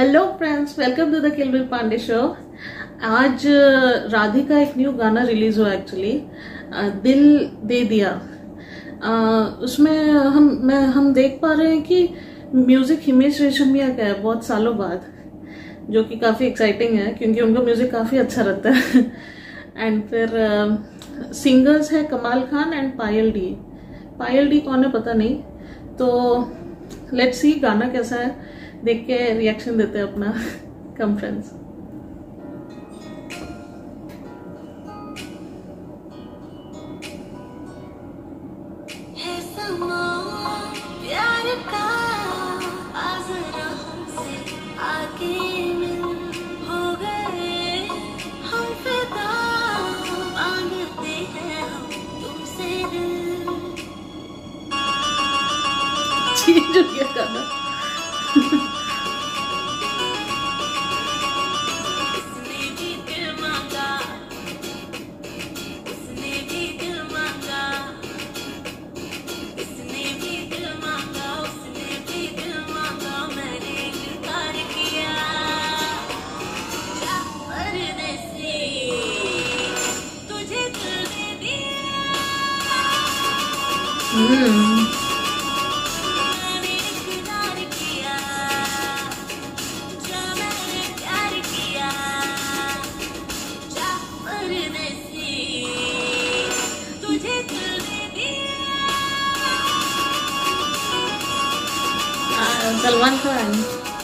Hello friends, welcome to the Kilbil Pandey show. आज राधिका का एक न्यू गाना रिलीज हुआ एक्चुअली, दिल दे दिया। उसमें हम देख पा रहे हैं कि म्यूजिक हिमेश रेशमिया का है बहुत सालों बाद, जो कि काफी एक्साइटिंग है क्योंकि उनका म्यूजिक काफी अच्छा रहता है। एंड फिर सिंगर्स है Kamal Khan and Payal D. Payal D कौन है पता नहीं, तो लेट्स सी गाना कैसा है, देख के रिएक्शन देते हैं अपना। कम फ्रेंड्स। चेंज हो गया गाना। सलमान खान।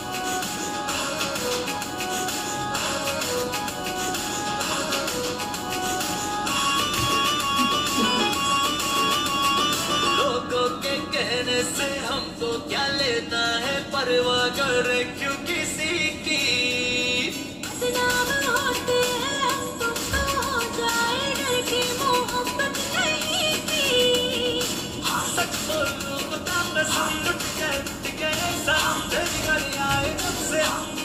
लोगों के कहने से हमको क्या लेना है, परवाह करे क्यों किसी की। बदनाम होते हैं हम, तुमको हो जाए डर की मोहब्बत नहीं की। हाँ सच बोलूं बता मैं सुन लुट गए तेरी गली आए जब से।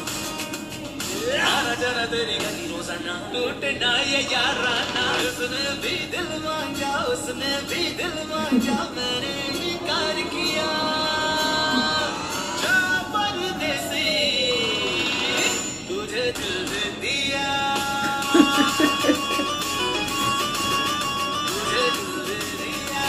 यारा जरा तेरी गली रोजाना टूटना ये याराना। उसने भी दिल मांगा, उसने भी दिल मांगा, मैंने इनकार किया। जा परदेसी तुझे दिल दे दिया, तुझे दिल दे दिया।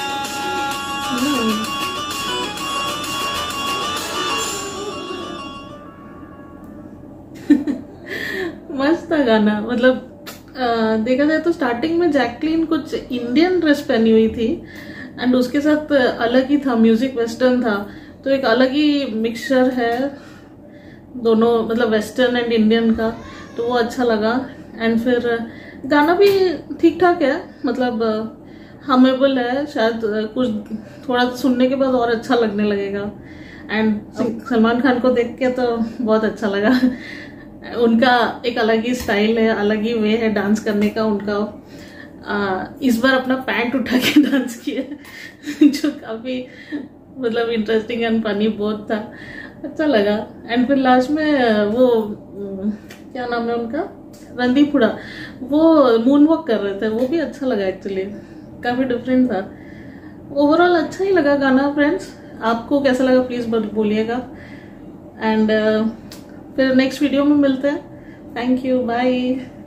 मस्त था गाना। मतलब देखा जाए तो स्टार्टिंग में जैकलीन कुछ इंडियन ड्रेस पहनी हुई थी एंड उसके साथ अलग ही था, म्यूजिक वेस्टर्न था, तो एक अलग ही मिक्सचर है दोनों, मतलब वेस्टर्न एंड इंडियन का, तो वो अच्छा लगा। एंड फिर गाना भी ठीक ठाक है, मतलब हमेबल है, शायद कुछ थोड़ा सुनने के बाद और अच्छा लगने लगेगा। एंड सलमान खान को देख के तो बहुत अच्छा लगा। उनका एक अलग ही स्टाइल है, अलग ही वे है डांस करने का उनका। इस बार अपना पैंट उठा के डांस किया, जो काफी मतलब इंटरेस्टिंग एंड फनी बहुत था, अच्छा लगा। एंड फिर लास्ट में वो क्या नाम है उनका, रणदीप हुडा, वो मून वॉक कर रहे थे, वो भी अच्छा लगा एक्चुअली, काफी डिफरेंट था। ओवरऑल अच्छा ही लगा गाना फ्रेंड्स। आपको कैसा लगा प्लीज बोलिएगा। एंड फिर नेक्स्ट वीडियो में मिलते हैं। Thank you, bye.